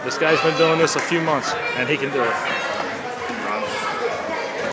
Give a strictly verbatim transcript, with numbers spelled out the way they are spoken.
This guy's been doing this a few months, and he can do it.